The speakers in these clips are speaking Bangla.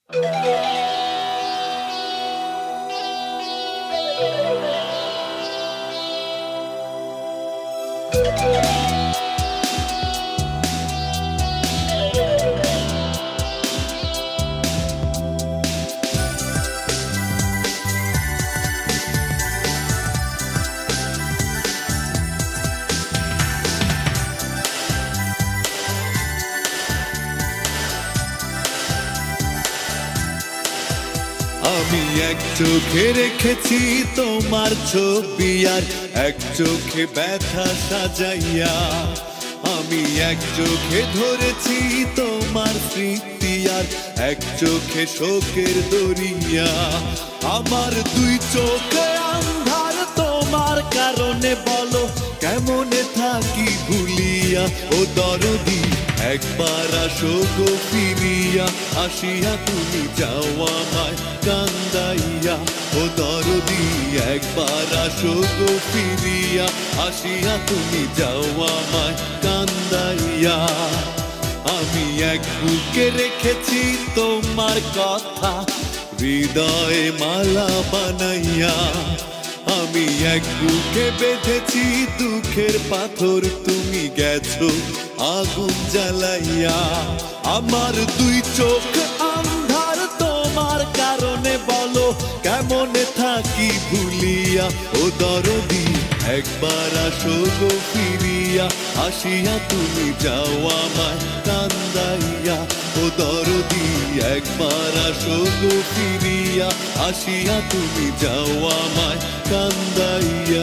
আমি এক চোখে রেখেছি তোমার ছবি আর এক চোখে ব্যথা সাজাইয়া, আমি এক চোখে ধরেছি তোমার স্মৃতি আর এক চোখে শোকের দরিয়া। আমার দুই চোখে আন্ধার তোমার কারণে, বলো কেমনে থাকি ভুলিয়া। ও দরদি একবার আসো গো ফিরিয়া, আসিয়া তুমি যাও আমায় কান্দাইয়া। ও দরদি একবার আসো গো ফিরিয়া, আসিয়া তুমি যাও আমায় কান্দাইয়া। আমি এক বুকে রেখেছি তোমার কথা, হৃদয়ে মালা বানাইয়া। আমি এক বুকে বেঁধেছি দুঃখের পাথর, তুমি গেছো আগুন জ্বালাইয়া। আমার দুই চোখ আন্ধার তোমার কারণে, বলো কেমনে থাকি ভুলিয়া। ও দরদি একবার আসো গো ফিরিয়া, আসিয়া তুমি যাও আমায় কান্দাইয়া। ও দরদি একবার আসো গো ফিরিয়া, আসিয়া তুমি যাও আমায় কান্দাইয়া।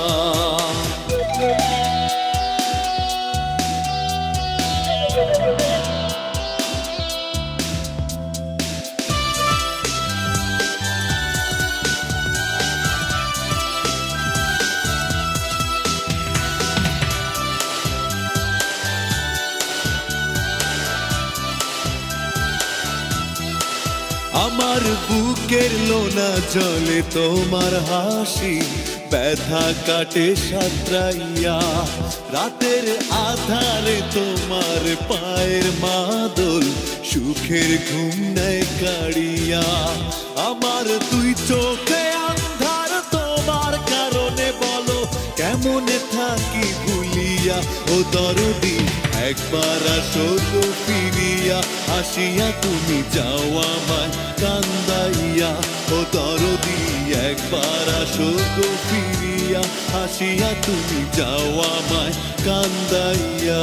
আমার বুকের লোনা জলে তোমার হাসি, ব্যথা কাটে সাঁতরাইয়া। রাতের আধারে তোমার পায়ের মাদল, সুখের ঘুম নেয় কাড়িয়া। আমার দুই চোখে আন্ধার তোমার কারণে, বলো কেমনে থাকি ভুলিয়া। ও দরদি একবার আসো গো ফিরিয়া, আসিয়া তুমি যাও আমায় কান্দাইয়া। ও দরদি একবার আসো গো ফিরিয়া, আসিয়া তুমি যাও আমায় কান্দাইয়া।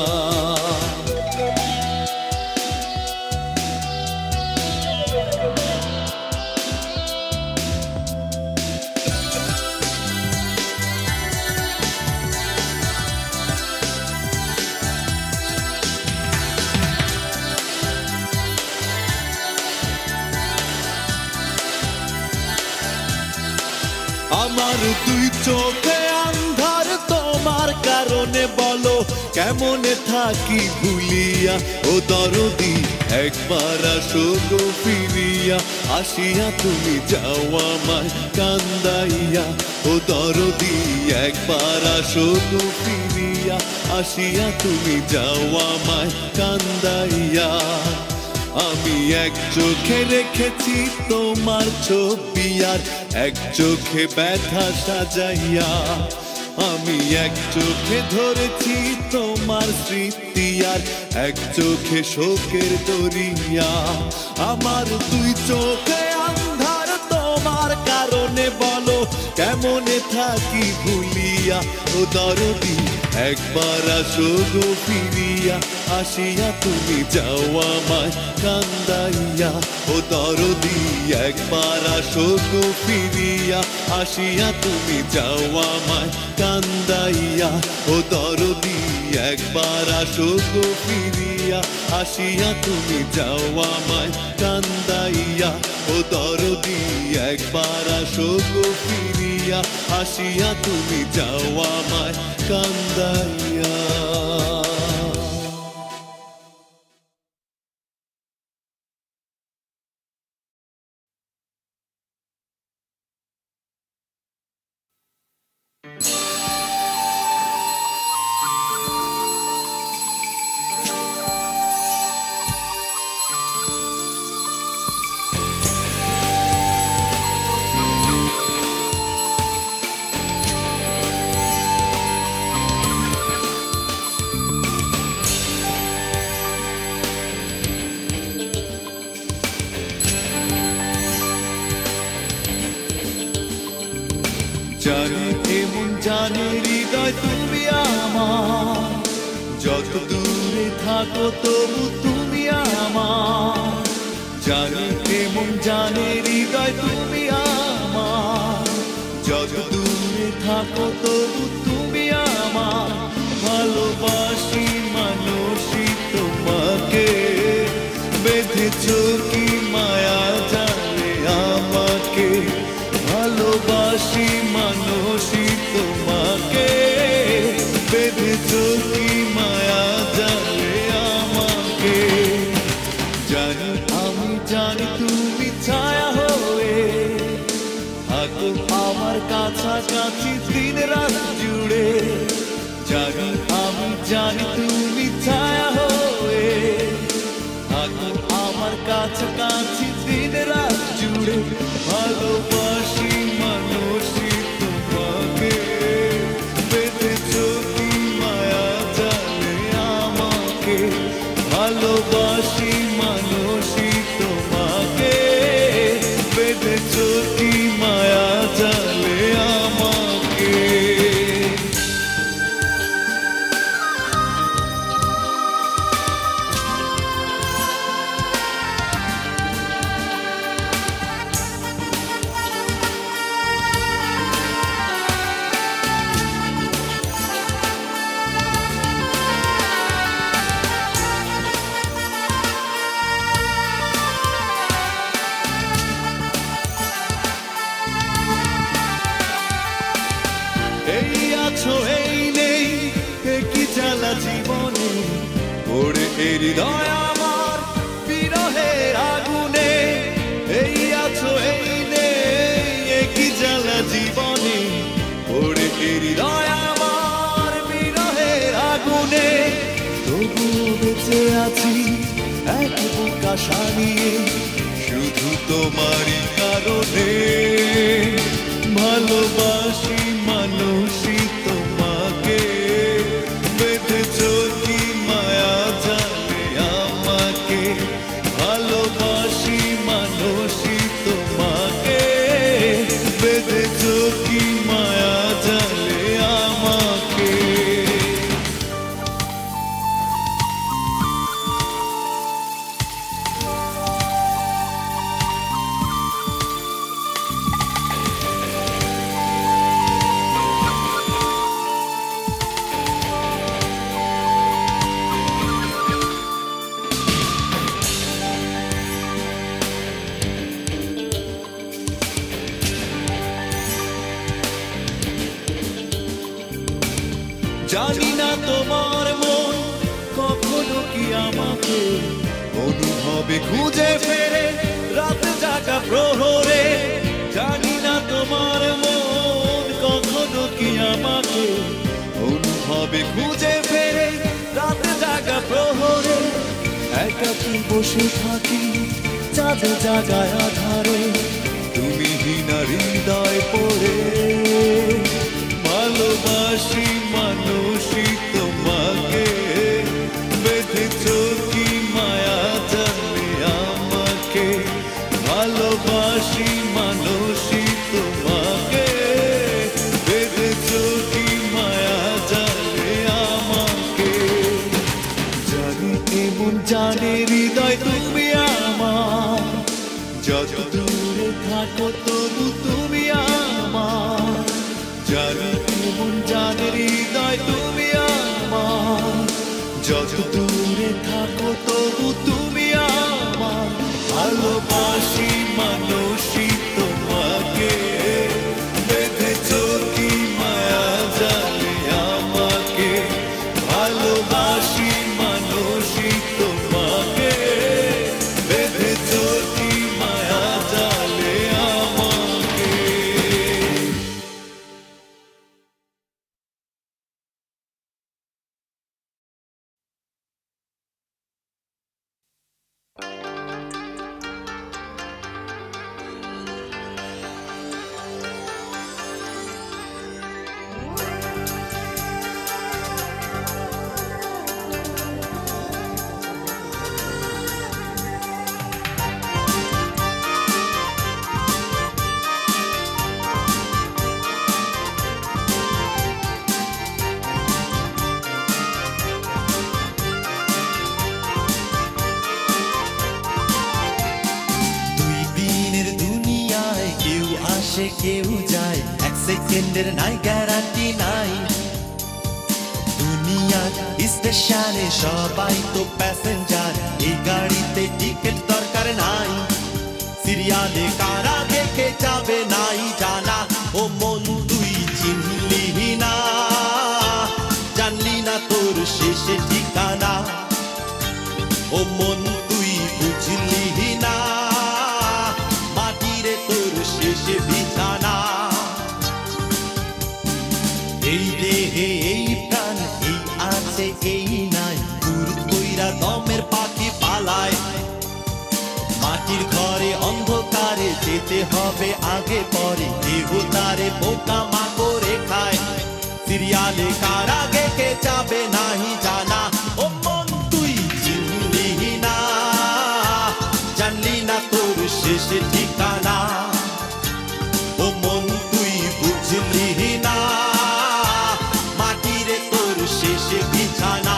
আমার দুই চোখে আন্ধার তোমার কারণে, বলো কেমনে থাকি ভুলিয়া। ও দরদি একবার আসো গো ফিরিয়া, আসিয়া তুমি যাও আমায় কান্দাইয়া। ও দরদি একবার আসো গো ফিরিয়া, আসিয়া তুমি যাও আমায় কান্দাইয়া। আমি এক চোখে রেখেছি তোমার ছবি আর এক চোখে ব্যথা সাজাইয়া, আমি এক চোখে ধরেছি তোমার স্মৃতি আর এক চোখে শোকের দরিয়া। আমার দুই চোখে আন্ধার তোমার কারণে, বলো কেমনে থাকি ভুলিয়া। ও দরদি একবার আসো গো ফিরিয়া, আসিয়া তুমি যাও আমায় কান্দাইয়া। ও দরদি একবার আসো গো ফিরিয়া, আসিয়া তুমি যাও আমায় কান্দাইয়া। ও দরদি একবার আসো গো ফিরিয়া, আসিয়া তুমি যাও আমায় কান্দাইয়া। ও দরদি একবার আসো গো ফিরিয়া, আসিয়া তুমি যাও আমায় কান্দাইয়া। থাকো তবু তুমি আমার, জানি কেমন জানে হৃদয় তুমি আমার, যত দূরে থাকো তবু তুমি আমার, ভালোবাসি মানুষই তোমাকে, বেঁধেছো কি মায়া জানে আমাকে, ভালোবাসি মানুষই তোমাকে, বেঁধেছো কি মায়া জানে আমাকে, জানি আমি জানি তুমি ছায়া হয়ে থাকো আমার কাছাকাছি দিন রাত জুড়ে, জানি আমি জানি তুমি ছায়া হয়ে থাকো আমার কাছাকাছি দিন রাত জুড়ে, ভালোবাসি মানুষই তোমাকে, বেঁধেছো কি মায়া জানে আমাকে, ভালোবাসি মানুষই তোমাকে, বেঁধেছো কি মায়া জানে আমাকে। এই আছো এই নেই কি জ্বালা জীবনে, ওরে হৃদয় আমার বিরহের আগুনে, এই আছো এই নেই কি জ্বালা জীবনে, ওরে হৃদয় আমার বিরহের আগুনে, তবু বেঁচে আছি এক বুক আশা নিয়ে, শুধু তোমারই কারণে, ভালোবাসি মানুষই তোমাকে, বেঁধেছো কি মায়া জানে আমাকে, ভালোবাসি মানুষই তোমাকে, বেঁধেছো কি মায়া জানে আমাকে। জানি না তোমার মন কখনো কি আমাকে অনুভবে খুঁজে ফেরে রাত জাগা প্রহরে, জানি না তোমার মন কখনো কি আমাকে অনুভবে খুঁজে ফেরে রাত জাগা প্রহরে, একাকী বসে থাকি চাঁদ জাগায় আধারে, তুমি হীনা হৃদয় পড়ে, ভালোবাসি মানুষই তোমাকে, বেঁধেছো কি মায়া জানে আমাকে, ভালোবাসি মানুষই তোমাকে, বেঁধেছো কি মায়া জানে আমাকে, জানি এমন জানে হৃদয় তুমি আমার, যত দূরে থাকো তবু তুমি আমার, জানি এমন জানে হৃদয় তুমি আমার, যত দূরে থাকো তবু তুমি আমার, ভালোবাসি মানুষই তোমাকে, বেঁধেছো কি মায়া জানে আমাকে, ভালোবাসি মানুষই তোমাকে, বেঁধেছো কি মায়া জানে আমাকে। কেউ যায়, এক সেকেন্ডের নাই গ্যারান্টি নাই। দুনিয়ার স্টেশনে সবাই তো প্যাসেঞ্জার, এই গাড়িতে টিকিট দরকার নাই। সিরিয়ালে কারা দেখে যাবে নাই জানা, ও মন তুই চিনলি না, জানলি না তোর শেষ ঠিকানা। ও মন তুই বুঝলি না, মাটিরে তোর শেষ বিছানা। এই দেহে এই প্রাণ, এই আছে এই নাই, দূর কইরা দমের পাখি পালায়। মাটির ঘরে অন্ধকারে যেতে হবে আগে পরে, দেহ তারে পোকা মাকড়ে খায়। সিরিয়ালে কার আগে কে যাবে নাহি জানা, ও মন তুই চিনলি না, জানলি না তোর শেষ ঠিকানা। ও মন তুই বুঝলি না, মাটিরে তোর শেষ বিছানা।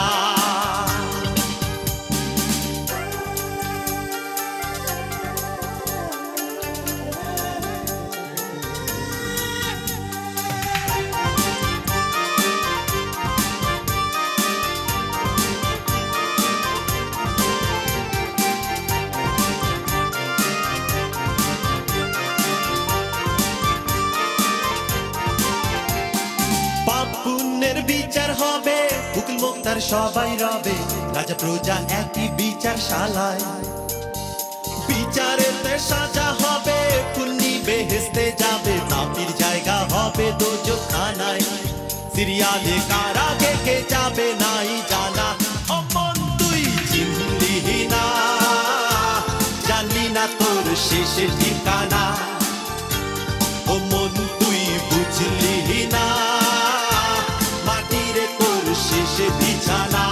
পুণ্যের বিচার হবে, উকিল মোক্তার সবাই রবে, রাজা প্রজা একই বিচার শালায়। বিচারেতে সাজা হবে, পুণ্যি বেহেশতে যাবে, পাপীর জায়গা হবে দোজখানায়। সিরিয়ালে কার আগে কে যাবে নাই জানা, ও মন তুই চিনলি না, জানলি না তোর শেষ ঠিকানা। ও মন তুই বুঝলি না, মাটিরে তোর শেষ বিছানা।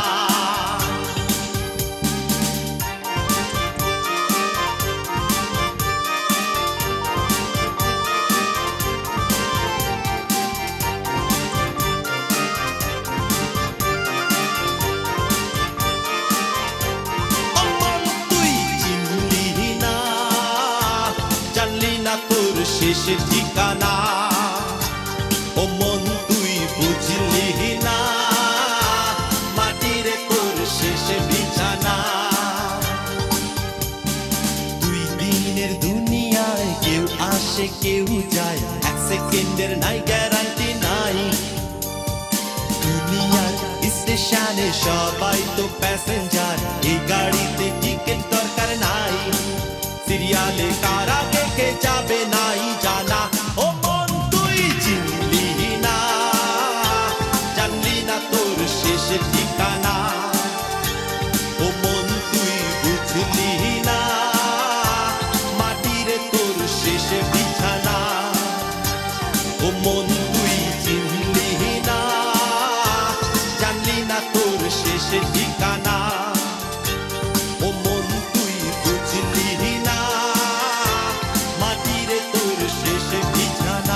ও মন তুই চিনলি না, জানলি না তোর শেষ ঠিকানা। ও মন তুই বুঝলি না, মাটিরে তোর শেষ বিছানা। দুই দিনের দুনিয়ায় কেউ আসে কেউ যায়, এক সেকেন্ডের নাই গ্যারান্টি নাই। দুনিয়ার স্টেশনে সবাই তো প্যাসেঞ্জার, এই গাড়িতে টিকিট দরকার নাই। সিরিয়ালে কার আগে কে যাবে নাই জানা, ও মন তুই চিনলি না, জানলি না তোর শেষ ঠিকানা। ও মন তুই বুঝলি না, মাটিরে তোর শেষ বিছানা। ও মন তুই চিনলি না, জানলি না তোর শেষ ঠিকানা। ও মন তুই বুঝলি না, মাটিরে তোর শেষ বিছানা।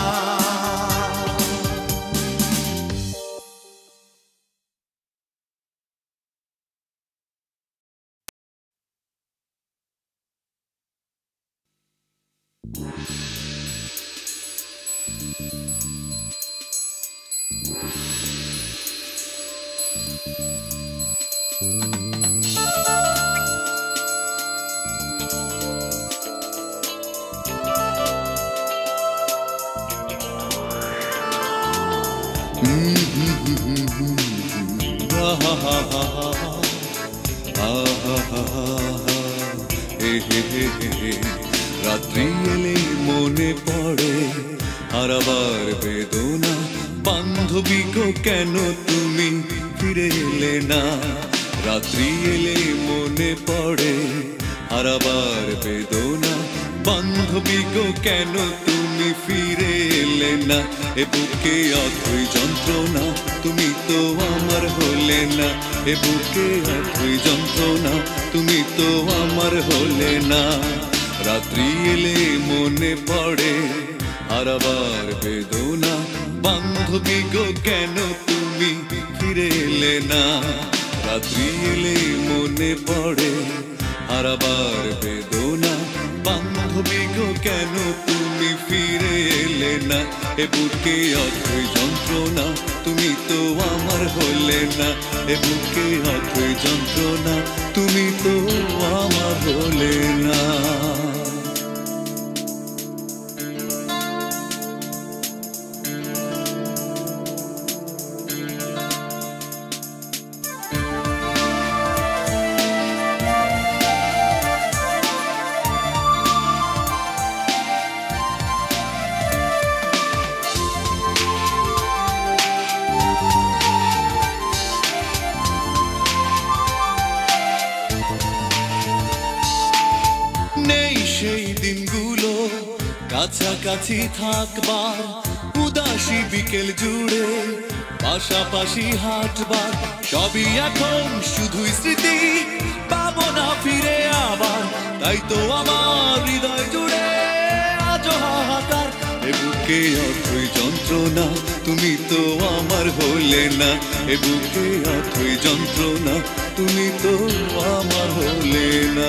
রাত্রি এলে মনে পড়ে হারাবার বেদনা, বান্ধবী গো কেন তুমি ফিরে এলে না। রাত্রি এলে মনে পড়ে হারাবার বেদনা, বান্ধবী গো কেন তুমি ফিরে এলে না। এ বুকে অথই যন্ত্রণা, তুমি তো আমার হলে না। এ বুকে অথই যন্ত্রণা, তুমি তো আমার হলে না। রাত্রি এলে মনে পড়ে হারাবার বেদনা, বান্ধবী গো কেন তুমি ফিরে এলে না। রাত্রি এলে মনে পড়ে হারাবার বেদনা, বান্ধবী বান্ধবী গো কেন তুমি ফিরে এলে না এ বুকে অথই যন্ত্রণা তুমি তো আমার হলে না এ বুকে অথই যন্ত্রণা তুমি তো আমার হলে না সেই দিনগুলো কাছাকাছি থাকবার উদাসী বিকেল জুড়ে পাশাপাশি হাঁটবার সবই এখন শুধুই স্মৃতি পাবো না ফিরে আবার তাই তো আমার হৃদয় জুড়ে আজও হাহাকার এ বুকে অথই যন্ত্রণা তুমি তো আমার হলে না এ বুকে অথই যন্ত্রণা তুমি তো আমার হলে না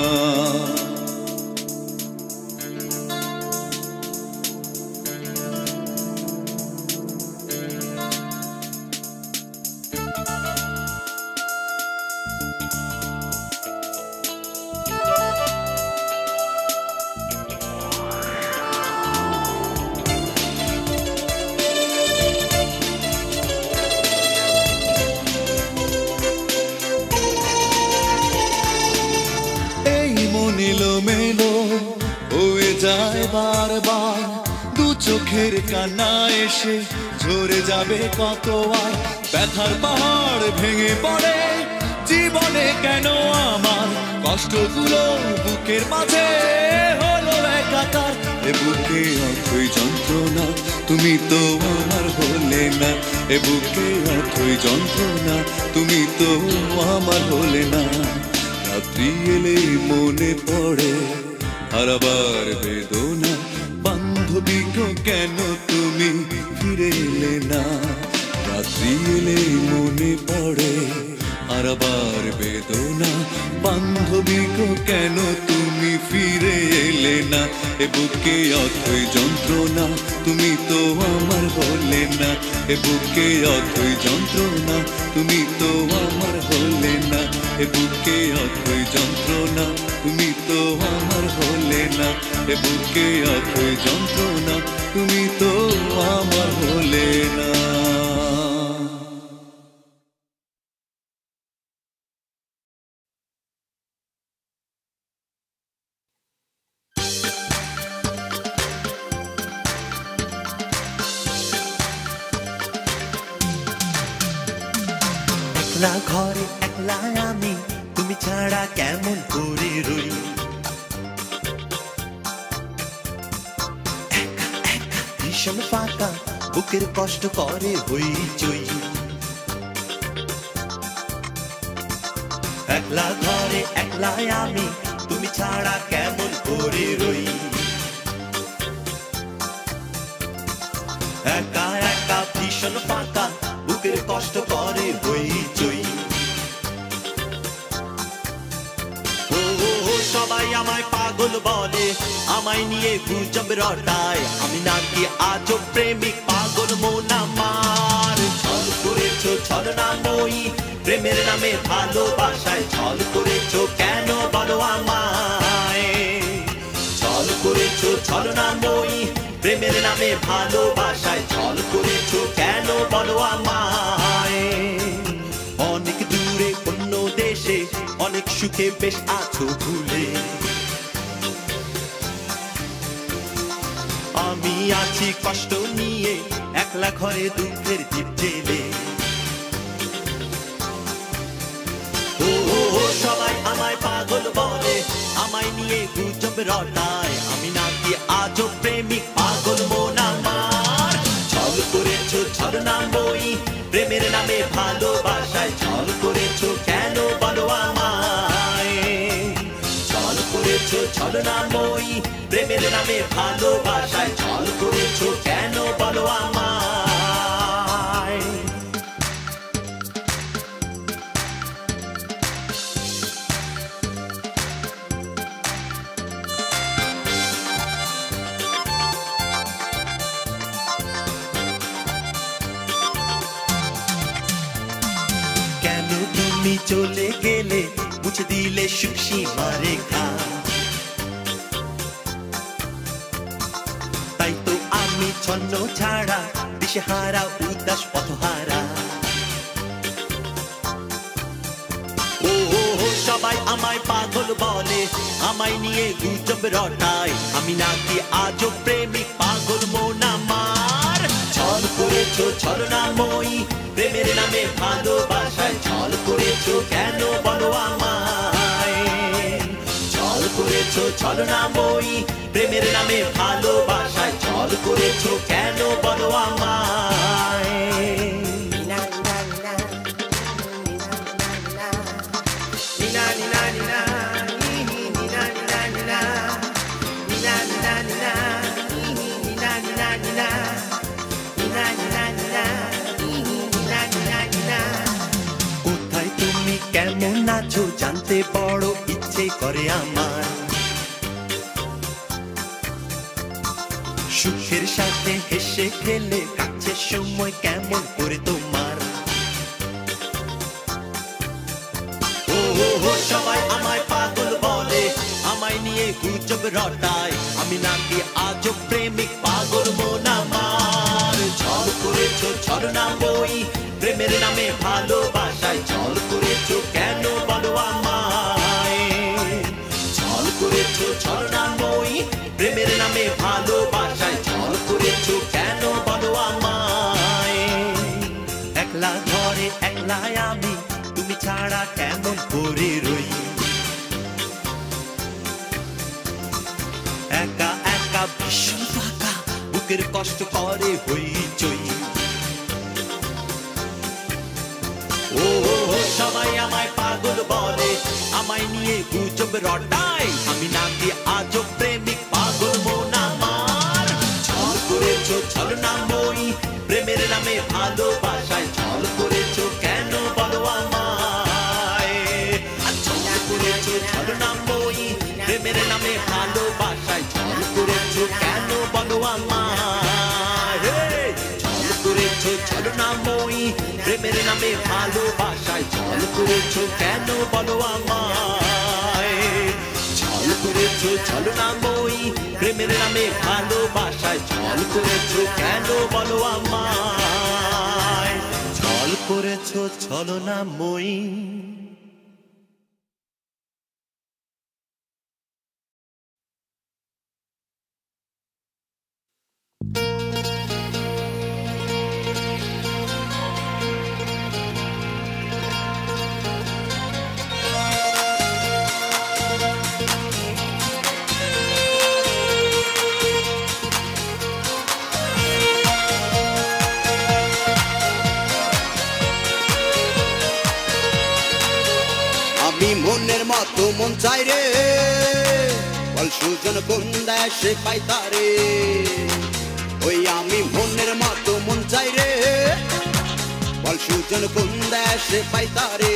এলোমেলো হয়ে যায় বারবার দু চোখের কান্না এসে ঝরে যাবে কত আর ব্যথার পাহাড় ভেঙে পড়ে জীবনে কেন আমার কষ্টগুলো বুকের মাঝে হলো একাকার এ বুকে অথই যন্ত্রণা তুমি তো আমার হলে না এ বুকে অথই যন্ত্রণা তুমি তো আমার হলে না রাত্রি এলেই মনে পড়ে হারাবার বেদনা বান্ধবী গো কেন তুমি ফিরে এলে না রাত্রি এলেই মনে পড়ে হারাবার বেদনা বান্ধবী গো কেন তুমি ফিরে এলে না এ বুকে অথই যন্ত্রণা তুমি তো আমার হলে না এ বুকে অথই যন্ত্রণা তুমি তো আমার হলে না এ বুকে অথই যন্ত্রণা তুমি তো আমার হলে না এ বুকে অথই যন্ত্রণা তুমি তো আমার হলে না একলা ঘরে একলা আমি তুমি ছাড়া কেমন করে রই একা একা ভীষণ ফাঁকা বুকের কষ্ট করে হইচই একলা ঘরে একলা আমি তুমি ছাড়া কেমন করে রই একা একা ভীষণ ফাঁকা বুকের কষ্ট করে হইচই সবাই আমায় পাগল বলে আমায় নিয়ে গুজব রটায় আমি নাকি আজব প্রেমিক পাগল মন আমার ছল করেছো ছলনাময়ী প্রেমের নামে ভালোবাসায় ছল করেছো কেন বলো আমায় ছল করেছো ছলনাময়ী প্রেমের নামে ভালোবাসায় ছল করেছো কেন বলো আমায় অনেক দূরে অন্য দেশে অনেক সুখে বেশ আছো ভুলে আমি আছি কষ্ট নিয়ে একলা ঘরে দুঃখের দ্বীপ জেলে সবাই আমায় পাগল বলে আমায় নিয়ে গুজব রটায় আমি নাকি আজব প্রেমিক পাগল মন আমার ছল করেছো ছলনাময়ী প্রেমের নামে ভালোবাসায় ছল করেছো কেন বলো আমায় ছল করেছো ছলনাময়ী প্রেমের নামে ভালোবাসায় ছল করেছো কেন বলো আমায় তুমি চলে গেলে মুছে দিলে সুসীমা রেখা তাই তো আমি ছন্ন ছাড়া দিশেহারা উদাস পথহারা ও সবাই আমায় পাগল বলে আমায় নিয়ে গুজব রটায় আমি নাকি আজও প্রেমিক পাগল মন আমার ছল করেছো ছলনাময়ী প্রেমের নামে ভালোবাসায় ছল করেছো কেন বলো আমায় ছল করেছো ছলনাময়ী প্রেমের নামে ভালোবাসায় ছল করেছো কেন বলো আমায় কোথায় তুমি কেমন আছো জানতে বড় ইচ্ছে করে আমার সুখের সাথে হেসে খেলে কাছে সময় কেমন করে তোমার ও সবাই আমায় পাগল বলে আমায় নিয়ে গুজব রটায় আমি নাকি আজও প্রেমিক পাগল মন আমার ছল করেছো ছলনাময়ী প্রেমের নামে ভালোবাসায় ছল করেছো কেন বলো আমায় ছল করেছো ছলনাময়ী প্রেমের নামে ভালোবাসায় ছল করেছো কেন বলো আমায় একলা ঘরে একলা আমি তুমি ছাড়া কেমন করে রই একা একা ভীষণ ফাঁকা বুকের কষ্ট করে হইচই ও সবাই আমায় পাগল বলে আমায় নিয়ে গুজব রটায় আমি নাকি আজও প্রেমিক পাগল মন আমার ছল করেছো ছলনাময়ী প্রেমের নামে ভালোবাসায় ছল করেছো কেন বলো আমায় ছল করেছো ছলনাময়ী প্রেমের নামে ভালোবাসায় ছল করেছো কেন বলো আমায় ছল করেছো ছলনাময়ী প্রেমের নামে ভালোবাসায় ছল করেছো কেন বলো আমায় ছল করেছো ছলনাময়ী প্রেমের নামে ভালোবাসায় ছল করেছো কেন বলো আমায় ছল করেছো ছলনাময়ী আমি মনের মতো মন চাই রে বল সুজন কোন দেশে পাই তারে ওই আমি মনের মতো মন চাই রে বল সুজন কোন দেশে পাই তারে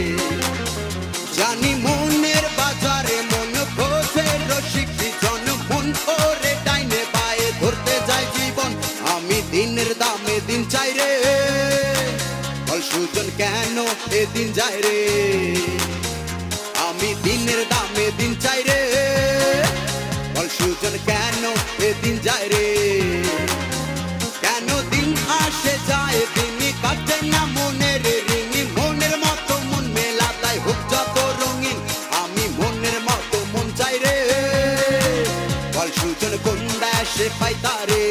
জানি মনের বাজারে মন খোঁজে রসিক জন মন করে ডাইনে বায়ে ধরতে যায় জীবন আমি দিনের দামে দিন চাই রে বল সুজন কেন এদিন যায় রে আমি দিনের দামে দিন চাই রে বল সুজন কেন এদিন যায় রে কেন দিন আসে যায় দিনই কাটে না মনের রিঙি মনের মতো মন মেলাতাই হোক যত রঙিন আমি মনের মতো মন চাই রে বল সুজন কোন দেশে পাই তারে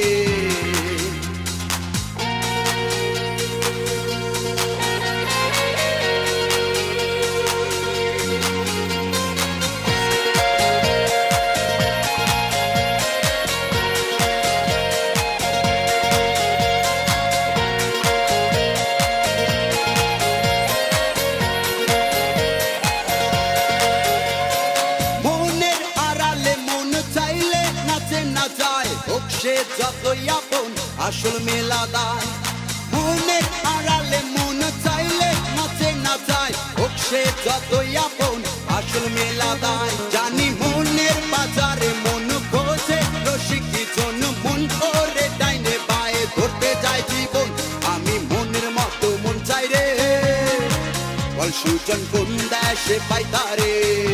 যতই আপন আসল মেলা দায় মনের আড়ালে মন চাইলে নাচে না যায় হোক সে যতই আপন আসল মেলা দায় জানি মনের বাজারে মন খোঁজে রসিক জন মন করে ডাইনে বায়ে ধরতে যায় জীবন আমি মনের মতো মন চাই রে বল বল সুজন কোন দেশে পাই তারে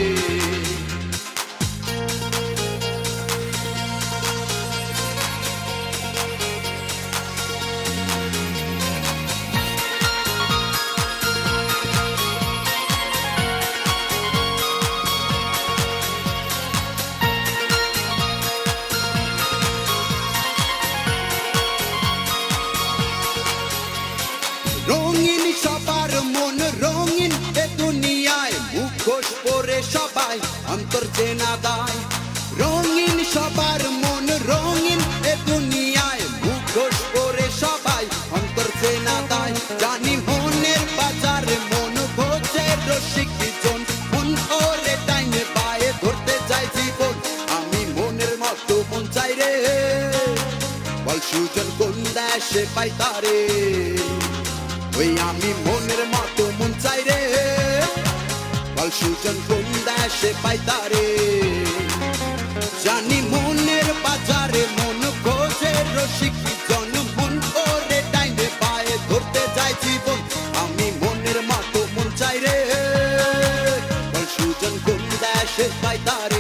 রঙিন সবার মন রঙিন এ দুনিয়ায় মুখোশ পরে সবাই অন্তর চেনা দায় রঙিন সবার মন রঙিন এ দুনিয়ায় মুখোশ পরে সবাই অন্তর চেনা দায় জানি মনের বাজারে মন খোঁজে রসিক জন মন ওরে টাইনে পায়ে ধরতে চাই জীবন আমি মনের মতো মন চাই রে বল সুজন কোন দেশে পাই তারে ওই আমি মনের মতো মন চাই রে বল সুজন কোন দেশে পাই তারে জানি মনের বাজারে মন খোঁজে রসিক জন মন ওরে টাইনে পায়ে ধরতে যায় জীবন আমি মনের মতো মন চাই রে বল সুজন কোন দেশে পাই তারে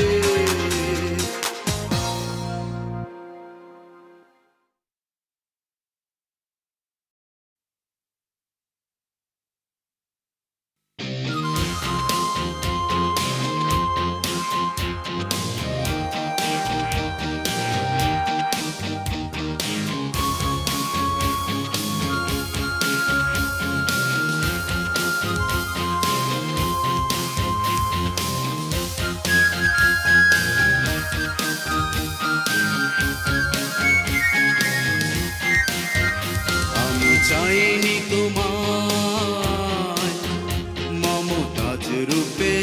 চাইনি তোমায় মমতাজ রূপে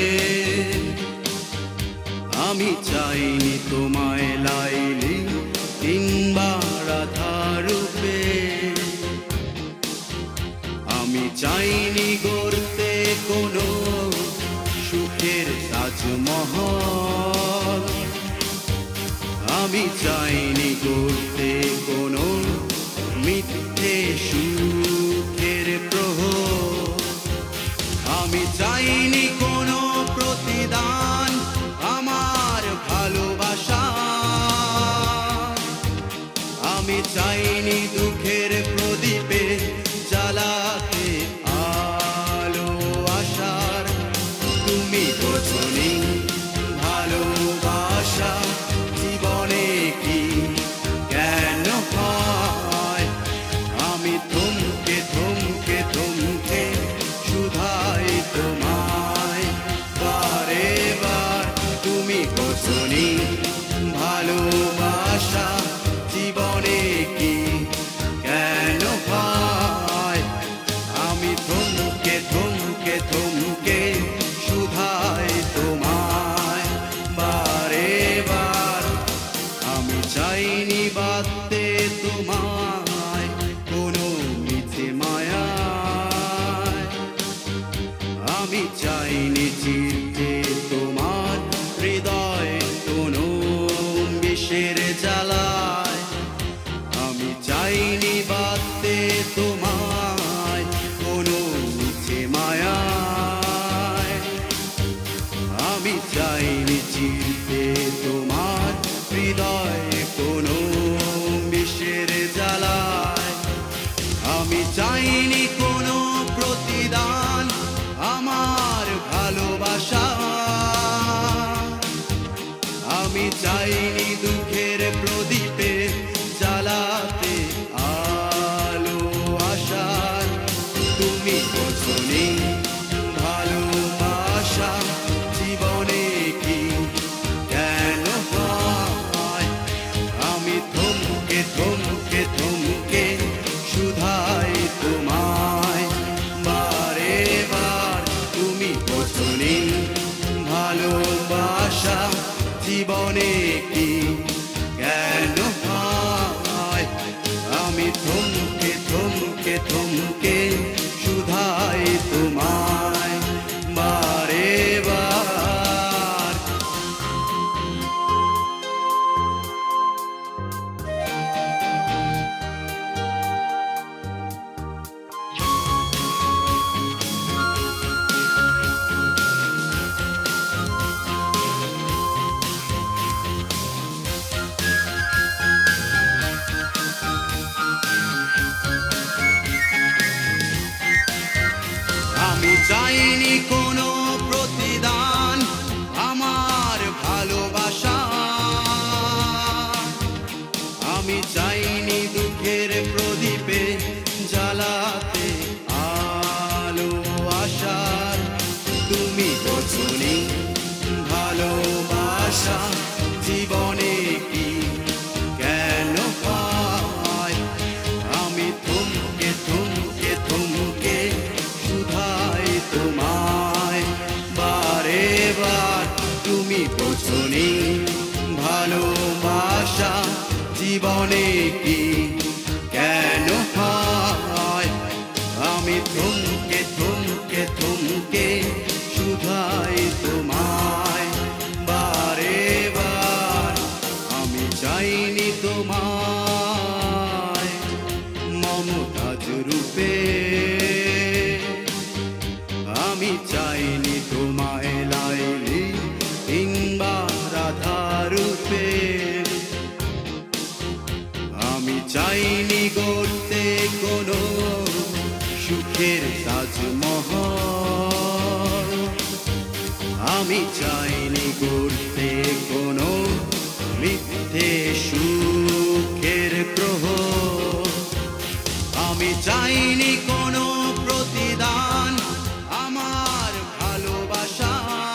আমি চাইনি তোমায় লাইলি কিংবা রাধা রূপে আমি চাইনি গড়তে কোনো সুখের তাজমহল আমি চাইনি গড়তে কোনো মিথ্যে সুখের প্রহর আমি চাইনি কোনো প্রতিদান আমার ভালোবাসা আমি চাইনি দুঃখের প্রদীপে জ্বালাতে আলো আশার তুমি বোঝনি ভালোবাসা জীবনে কি কেন হয় আমি থমকে থমকে থমকে শুধাই তোমায় বারে বার তুমি বোঝনি ভালোবাসা জীবনে কি কেন হয় আমি থমকে থমকে থমকে শুধাই তোমায় বারে বার আমি চাইনি বাঁধতে তোমায় কোনো মিথ্যে মায়ায় আমি চাইনি চিরতে তোমার হৃদয় কোনো বিষের জ্বালায় আমি চাইনি বাঁধতে তোমায় কোনো মিথ্যে মায়ায় আমি চাইনি চিরতে তোমার হৃদয় কোনো বিষের জ্বালায় আমি চাইনি কোনো প্রতিদান আমার ভালোবাসা আমি চাইনি দুঃখের প্রদীপে জ্বালাতে আলো আশার তুমি বোঝনি ভালোবাসা জীবনে কি কেন হয় আমি থমকে থমকে থমকে শুধাই তোমায় বারে বার তুমি বোঝনি ভালোবাসা জীবনে কি কেন তোমায় বারে বার তুমি বোঝনি ভালোবাসা জীবনে কি কেন হয় আমি থমকে থমকে থমকে শুধাই তোমায় বারে বার আমি চাইনি তোমায় মমতাজ রূপে আমি চাইনি তোমায় লাইলি কিংবা রাধা রূপে আমি চাইনি গড়তে কোনো সুখের তাজমহল আমি চাইনি গড়তে কোনো মিথ্যে সুখের প্রহর আমি চাইনি কোনো প্রতিদান আমার ভালোবাসা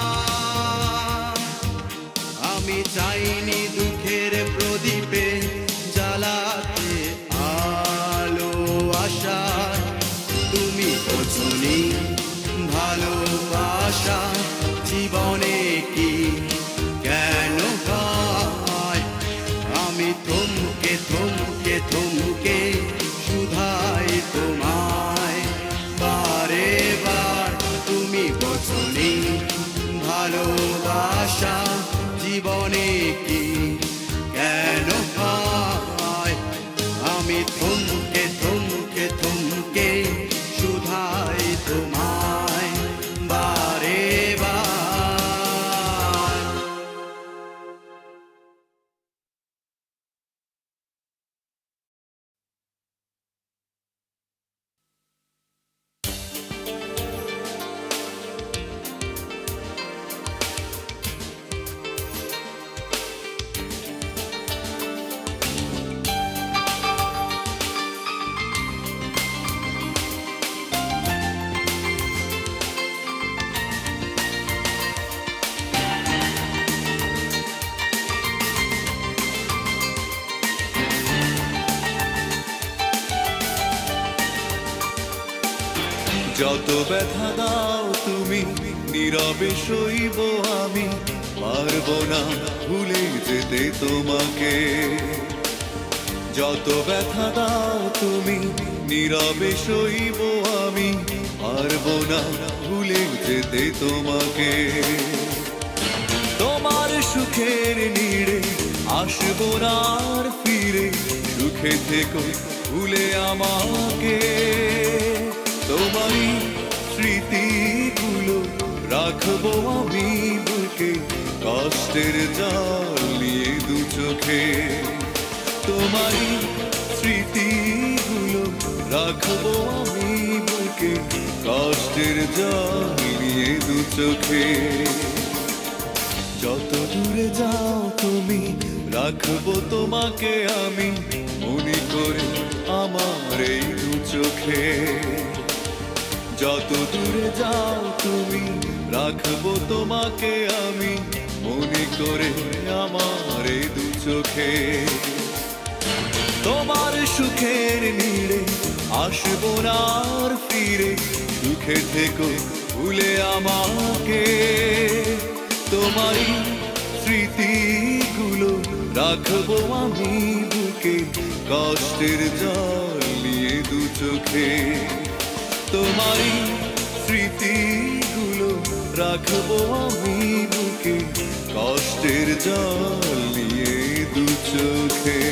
আমি চাইনি দুঃখের প্রদীপে জ্বালাতে আলো আশা তুমি বোঝনি ভালোবাসা জীবনে কি কেন হয় আমি থমকে থমকে থমকে শুধাই তোমায় বারে বার তুমি বোঝনি ভালোবাসা জীবনে কি কেন হয় আমি থমকে থমকে থমকে শুধাই তোমায় বারে বার যত ব্যথা দাও তুমি নীরবে সইব আমি পারবো না ভুলে যেতে তোমাকে যত ব্যথা দাও তুমি নীরবে সইব আমি পারবো না ভুলে যেতে তোমাকে তোমার সুখের নীড়ে আসবো না আর ফিরে সুখে থেকো ভুলে আমাকে তোমারই স্মৃতিগুলো রাখবো আমি বুকে কষ্টের জল নিয়ে দু চোখে তোমারই স্মৃতিগুলো রাখবো আমি বুকে কষ্টের জল নিয়ে দু চোখে যত দূরে যাও তুমি রাখবো তোমাকে আমি মনে করে আমার এই দু চোখে যত দূরে যাও তুমি রাখবো তোমাকে আমি মনে করে আমার এই দু চোখে তোমার সুখের নীড়ে আসবো না আর ফিরে সুখে থেকো ভুলে আমাকে তোমারই স্মৃতিগুলো রাখবো আমি বুকে কষ্টের জল নিয়ে দু চোখে তোমারই স্মৃতিগুলো রাখবো আমি বুকে কষ্টের জল নিয়ে দু চোখে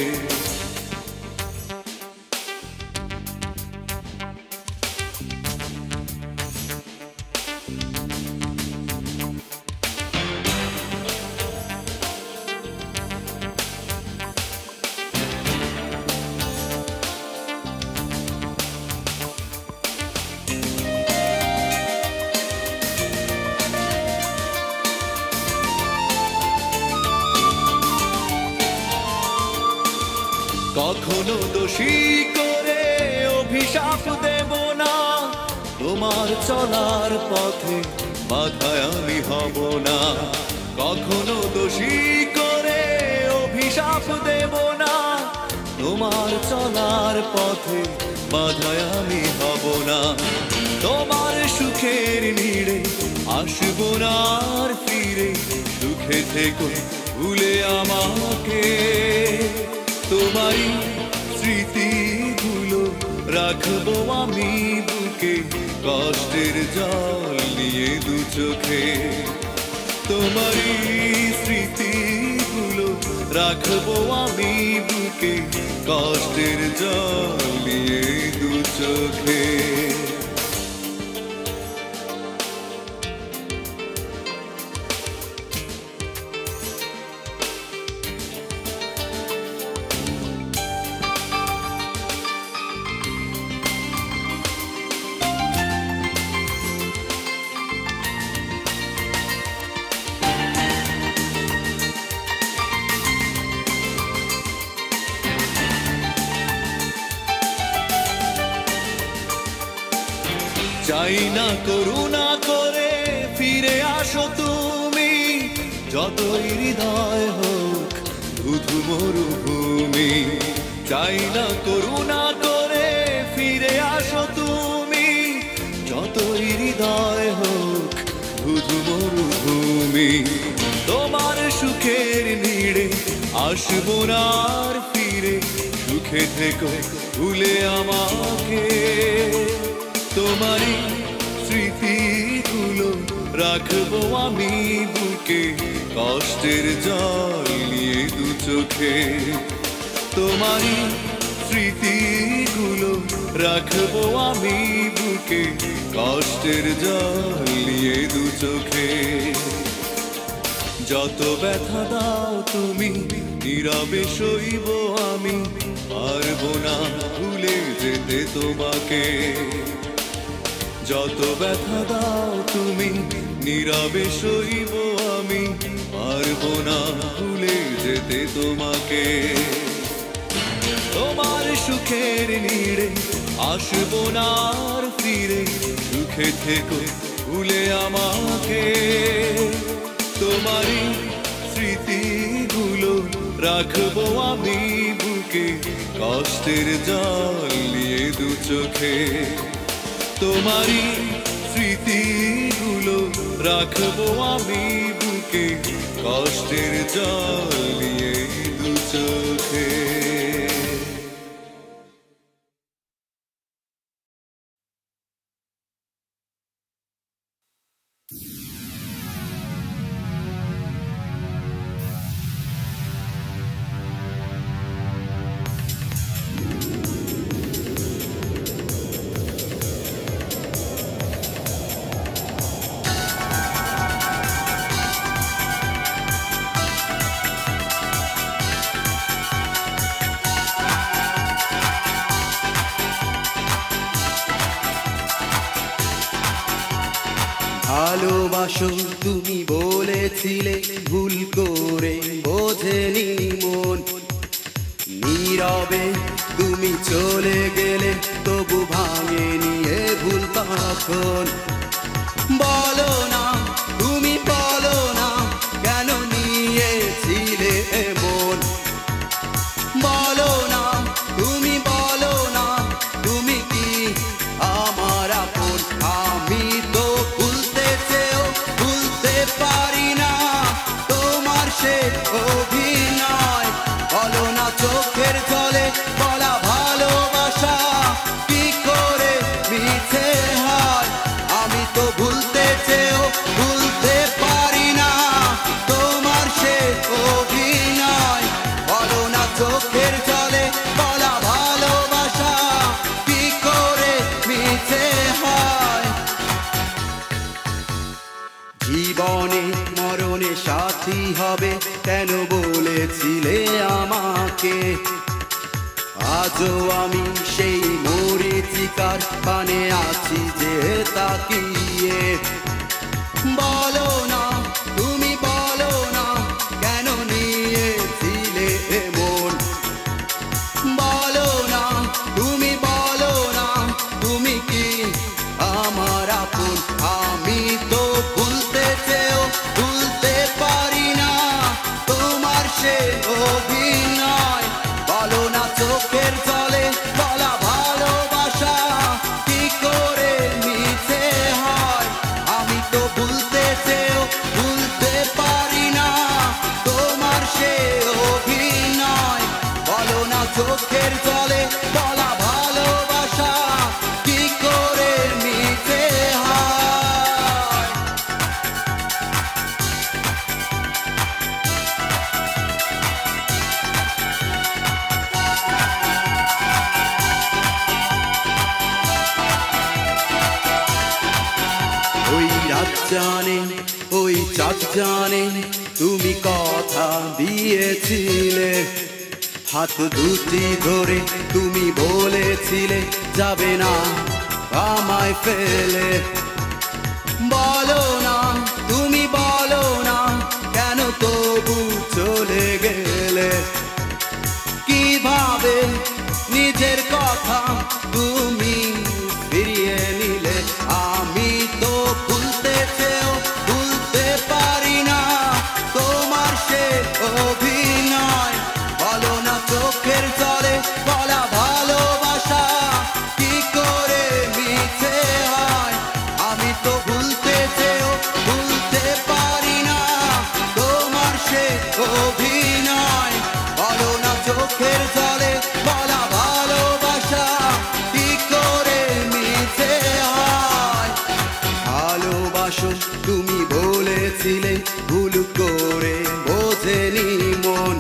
কখনো দোষী করে অভিশাপ দেব না তোমার চলার পথে বাধায় আমি হব না কখনো দোষী করে অভিশাপ দেব না তোমার চলার পথে বাধায় আমি হব না তোমার সুখের নীড়ে আসবো না আর ফিরে, সুখে থেকো ভুলে আমাকে। তোমারই স্মৃতিগুলো রাখবো আমি বুকে, কষ্টের জল নিয়ে দু চোখে। তোমারই স্মৃতিগুলো রাখবো আমি বুকে, কষ্টের জল নিয়ে দু চোখে। চাই না করুণা করে ফিরে আসো তুমি, যতই হৃদয় হোক ধুধু মরুভূমি। চাই না করুণা করে ফিরে আসো তুমি, যতই হৃদয় হোক ধুধু মরুভূমি। তোমার সুখের নীড়ে আসবো না আর ফিরে, সুখে থেকো ভুলে আমাকে। তোমারই স্মৃতিগুলো রাখবো আমি বুকে, কষ্টের জল নিয়ে দু চোখে। তোমারই স্মৃতিগুলো রাখবো আমি বুকে, কষ্টের জল নিয়ে দু চোখে। যত ব্যথা দাও তুমি নীরবে সইব আমি, পারবো না ভুলে যেতে তোমাকে। যত ব্যথা দাও তুমি নীরবে সইব আমি, পারবো না ভুলে যেতে তোমাকে। তোমার সুখের নীড়ে আসবো না আর ফিরে, সুখে থেকো ভুলে আমাকে। তোমারই স্মৃতিগুলো রাখবো আমি বুকে, কষ্টের জল নিয়ে দু চোখে। তোমারই স্মৃতিগুলো রাখবো আমি বুকে, কষ্টের জল নিয়ে দু চোখে। ভালোবাসো তুমি বলেছিলে, ভুল করে বোঝেনি মন। নীরবে তুমি চলে গেলে, তবু ভাঙেনি এ ভুল তখন। বলো না তুমি বলো না, কেন নিয়েছিলে মন। বলো না তুমি বলো না, তুমি কি আমার আপন। আমি তো ভুলতে চেয়েও ভুলতে পারি না তোমার সে অভিনয়। বলো না চোখের জলে বলা ভালোবাসা কি করে মিছে হয়। আমি তো ভুলতে চেয়েও ভুলতে পারি না তোমার সে অভিনয়। বলো না চোখের জলে বলা ভালোবাসা কি করে মিছে হয়। জীবনে মরণে সাথী হবে কেন বলেছিলে আমাকে। আজও আমি সেই মরীচিকার পানে আছি যে তাকিয়ে। বলো না তুমি বলো না, কেন নিয়েছিলে মন। বলো না তুমি বলো না, তুমি কি আমার আপন। আমি তো ভুলতে চেয়েও ভুলতে পারি না তোমার সে অভিনয়। বলো না চোখের জলে বলা ভালোবাসা কি করে মিছে ভুলতে চেয়েও ভুলতে পারি না তোমার সে অভিনয়। বলো না চোখের জলে বলা ভালোবাসা কি করে মিটে হয়। ওই রাত জানে ওই চাঁদ জানে তুমি কথা দিয়েছিলে, হাত দুটি ধরে তুমি বলেছিলে যাবে না আমায় ফেলে। বলো না তুমি বলো না কেন তবু চলে গেলে, কিভাবে নিজের কথা তুমি ফিরিয়ে নিলে। আমি তো ভুলতে চেয়েও ভুলতে পারি না তোমার সে অভিনয়। বলো না চোখের জলে বলা ভালোবাসা কি করে মিছে হয়। আমি তো ভুলতে চেয়েও ভুলতে পারি না তোমার সে অভিনয়। বলো না চোখের জলে বলা ভালোবাসা কি করে মিছে হয়। ভালোবাসো তুমি বলেছিলে ভুল করে বোঝেনি মন,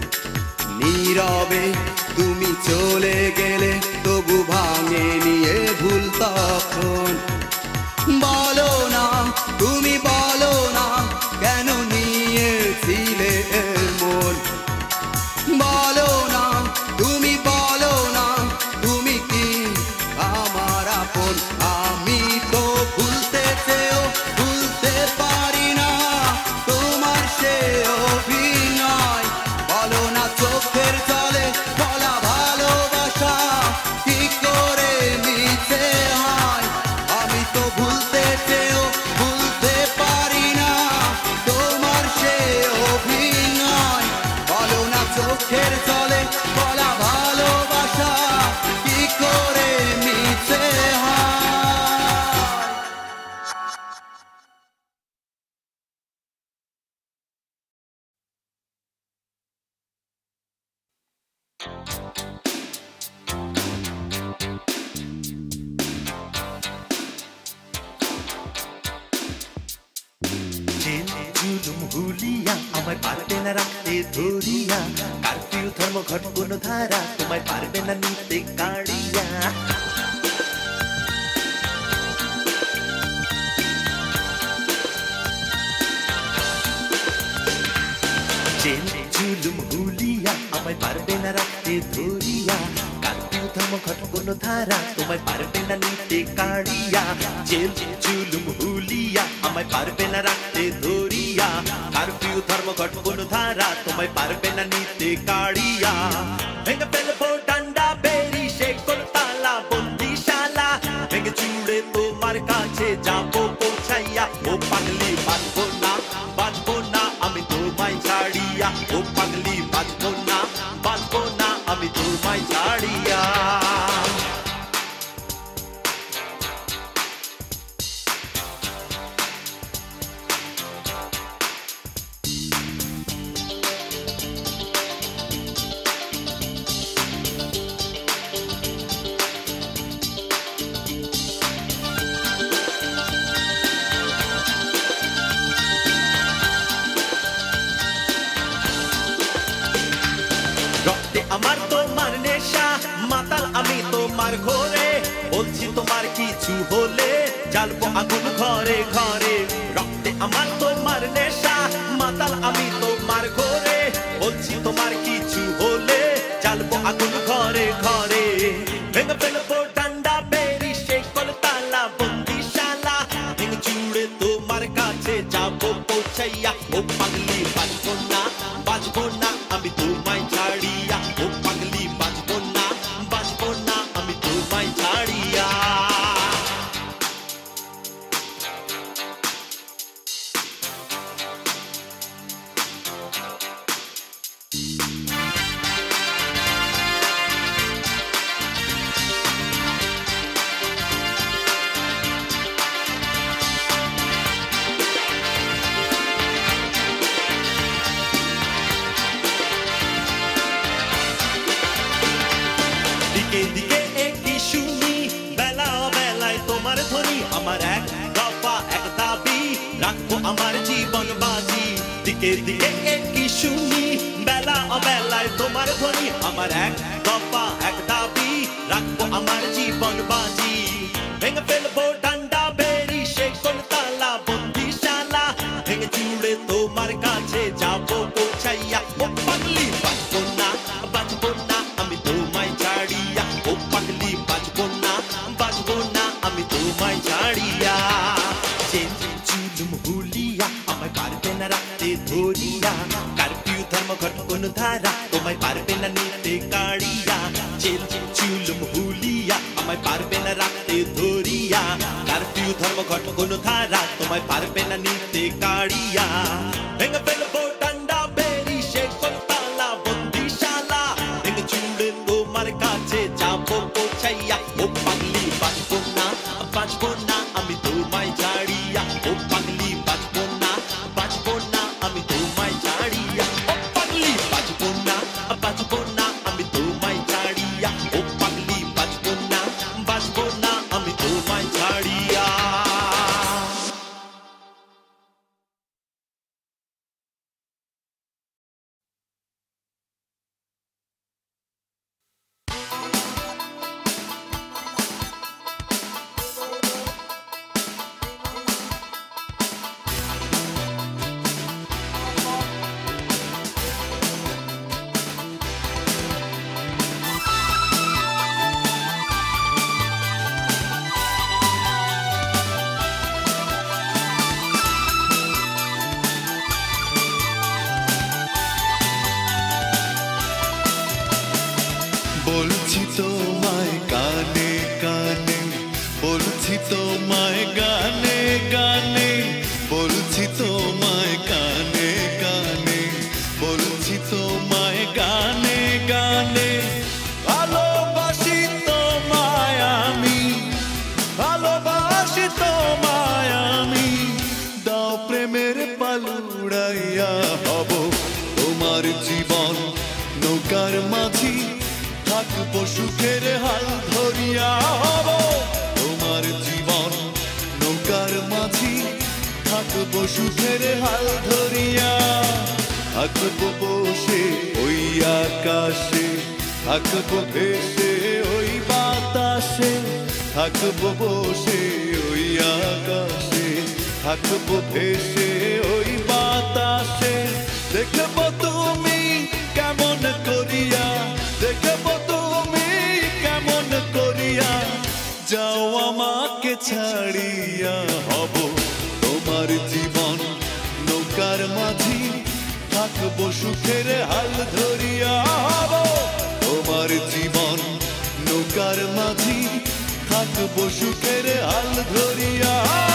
নীরবে তুমি চলে গেলে তবু ভাঙেনি এ ভুল তখন। বলো না তুমি বলো না কেন নিয়েছিলে মন। বলো না তুমি বলো না তুমি কি আমার আপন। আমি তো ভুলতে চেয়েও ভুলতে পারি না তোমার সে অভিনয়। বলো না চোখের জলে বলা ভালোবাসা কি করে মিছে হয়। আমি তো ভুলতে চেয়েও ভুলতে পারি না তোমার সে অভিনয়। বলো না চোখের জলে বলা ভালোবাসা কি করে মিছে হয়। জুলুম হুলিয়া আমায় পারবে না রাখতে ধরিয়া, কারফিউ ধর্মঘট কোন ধারা তোমায় পারবে না নিতে কাড়িয়া। জুলুম হুলিয়া আমায় পারবে না রাখতে ধরিয়া, কারফিউ ধর্মঘট কোন ধারা তোমায় পারবে না নিতে কাড়িয়া। জেল জুলুম হুলিয়া আমায় পারবে না রাখতে ধরিয়া, কারফিউ ধর্মঘট কোন ধারা তোমায় পারবে না নিতে কাড়িয়া। ভেঙে ফেলবো ডান্ডা বেরি সে কোন তালা বন্দিশালা, ভেঙে চুড়ে তোমার কাছে যাবো পৌঁছাইয়া। ও পাগলি বাঁচবো না আমি তোমায় ছাড়িয়া। ও পাগলি বাঁচবো না আমি তোমায় ছাড়িয়া। আমার তোমার নেশা মাতাল আমি তোমার ঘরে, বলছি তোমার কিছু হলে জ্বালবো আগুন ঘরে ঘরে। রক্তে আমার তোমার নেশা মাতাল আমি তোমার ঘরে, বলছি তোমার কিছু হলে জ্বালবো আগুন ঘরে ঘরে। ভেঙে ফেলবো ডান্ডা বেরি সে কোন তালা বন্দিশালা, ভেঙে চুড়ে তোমার কাছে যাবো পৌঁছাইয়া। ও পাগলি বাঁচবো না আমি তোমায় ছাড়িয়া। ও পাগলি বাঁচবো না আমি তোমায় ছাড়িয়া। রাখবো আমার জীবন বাজি দিকে দিকে কি শুনি বেলা অবেলায় তোমার ধ্বনি আমার এক দফা এক দাবি রাখবো আমার জীবন বাজি ভেঙে ফেলবো ডান্ডা বেরি সে কোন তালা বন্দিশালা ভেঙে চুড়ে তোমার কাছে যাবো পৌঁছাইয়া ও পাগলি বাঁচবো না আমি তোমায় ছাড়িয়া ও পাগলি বাঁচবো না আমি তোমায় ছাড়িয়া চুলুম হুলিয়া আমায় পারবে না রাখতে ধরিয়া কারফিউ ধর্মঘট কোন ধারা তোমায় পারবে না নিতে কাড়িয়া চুলুম হুলিয়া আমায় পারবে না রাখতে ধরিয়া কারফিউ ধর্মঘট কোন ধারা তোমায় পারবে না নিতে কাড়িয়া ভেঙে ফেলবো ডান্ডা বেরি সে কোন তালা বন্দিশালা ভেঙে চুড়ে তোমার কাছে যাবো পৌঁছাইয়া ও পাগলি বাঁচবো না আমি তোমায় ছাড়িয়া ও পাগলি বাঁচবো না আমি তোমায় ছাড়িয়া ও পাগলি বাঁচবো না আমি তোমায় ছাড়িয়া ও পাগলি বাঁচবো না আমি তোমায় ছাড়িয়া বলছি তোমায় গানে গানে বলছি তোমায় গানে গানে বলছি তোমায় গানে গানে বলছি তোমায় গানে গানে ভালোবাসি তোমায় আমি ভালোবাসি তোমায় আমি দাও প্রেমের পালুড়াইয়া হব তোমার জীবন নৌকার মাঝি থাকবো সুখের হাল ধরিয়া হব তোমার জীবন নৌকার মাঝি থাকবো সুখের হাল ধরিয়া থাকবো বসে ওই আকাশে থাকবো ভেসে ওই বাতাসে থাকবো বসে ওই আকাশে থাকবো ভেসে ওই বাতাসে দেখবো তুমি কেমন করিয়া দেখবো তুমি কেমন করিয়া যাও আমাকে ছাড়িয়া হব তোমার জীবন নৌকার মাঝি থাকবো সুখের হাল ধরিয়া হব তোমার জীবন নৌকার মাঝি থাকবো সুখের হাল ধরিয়া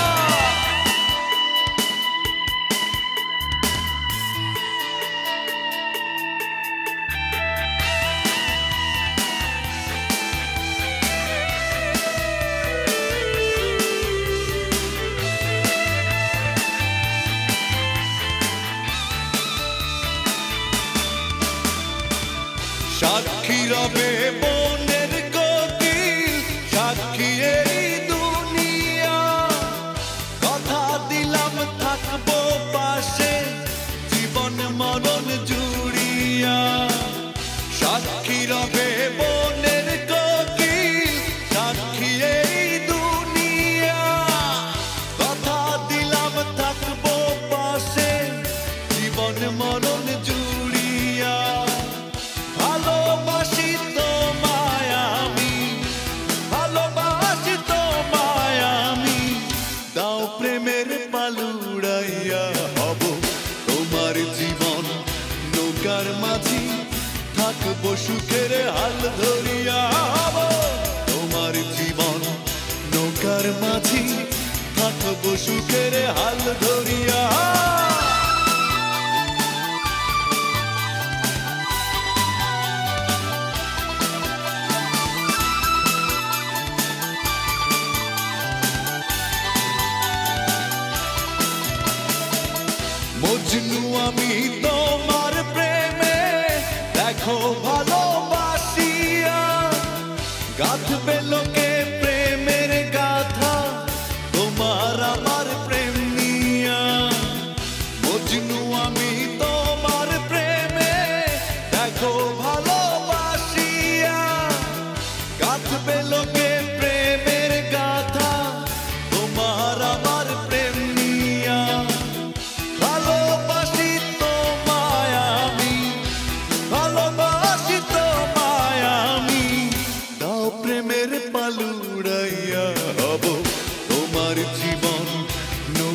সাক্ষী রবে বনের কোকিল সাক্ষী এই দুনিয়া কথা দিলাম থাকবো পাশে জীবন মরণ জুড়িয়া সাক্ষী রবে বনের কোকিল সাক্ষী এই দুনিয়া কথা দিলাম থাকবো পাশে জীবন মরণ জুড়িয়া ভালোবাসি তোমায় আমি দাও প্রেমের পালুড়াইয়া হব তোমার জীবন নৌকার মাঝি থাকবো সুখের হাল ধরিয়া হব তোমার জীবন নৌকার মাঝি থাকবো সুখের হাল ধরিয়া মজনু আমি তোমার প্রেমে দেখো ভালোবাসিয়া গাঁথবে লোকে প্রেমের গাথা তোমার আমার প্রেম নিয়া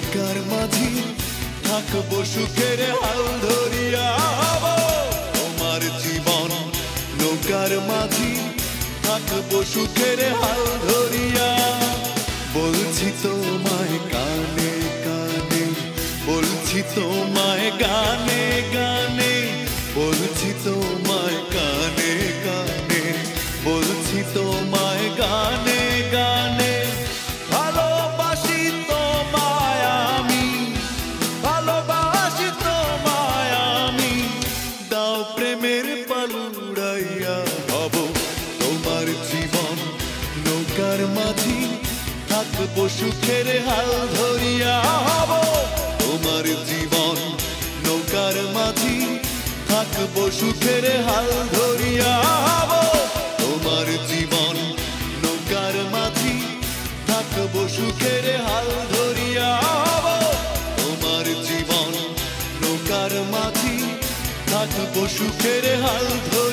নৌকার মাঝি থাকবো সুখের হাল ধরিয়া তোমার জীবন নৌকার মাঝি থাকবো সুখের হাল ধরিয়া বলছি তোমায় কানে কানে বলছি তোমায় গানে গানে বলছি তোমায় কানে কানে বলছি তোমায় গানে গানে ভালোবাসি তোমায় আমি ভালোবাসি তোমায় আমি দাও প্রেমের পালুড়াইয়া হব তোমার জীবন নৌকার মাঝি থাকবো সুখের হাল ধরিয়া হব তোমার জীবন নৌকার মাঝি থাকবো সুখের হাল ধরিয়া হব তোমার জীবন নৌকার মাঝি থাকবো সুখের হাল ধরিয়া হব তোমার জীবন নৌকার মাঝি থাকবো সুখের হাল ধরিয়া